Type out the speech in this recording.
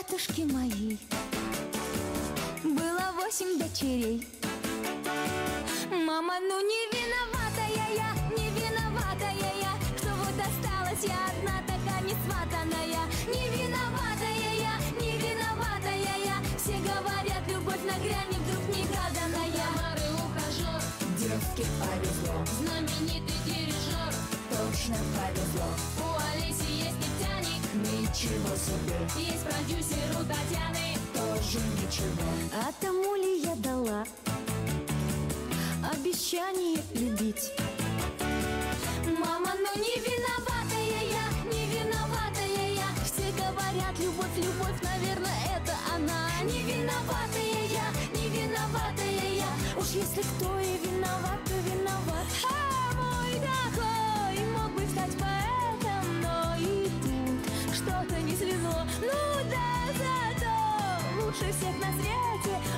матушки моей было 8 дочерей. Мама, ну не виноватая я, не виноватая я, что вот осталась я одна такая несватанная. Не виноватая я, не виноватая я, все говорят, любовь на грани вдруг негаданная. Мары ухажер, девке повезло, знаменитый дирижер, точно повезло. у Олеси есть нефтяник, Ничего себе, есть продюсер у Татьяны, тоже ничего. А тому ли я дала обещание любить? Мама, ну не виноватая я, не виноватая я, все говорят, любовь, любовь, наверное, это она. Не виноватая я, не виноватая я, уж если кто и виноват, то виноват. А мой такой мог бы стать поэтом, но и тут что-то не свело. Ну да, зато лучше всех на свете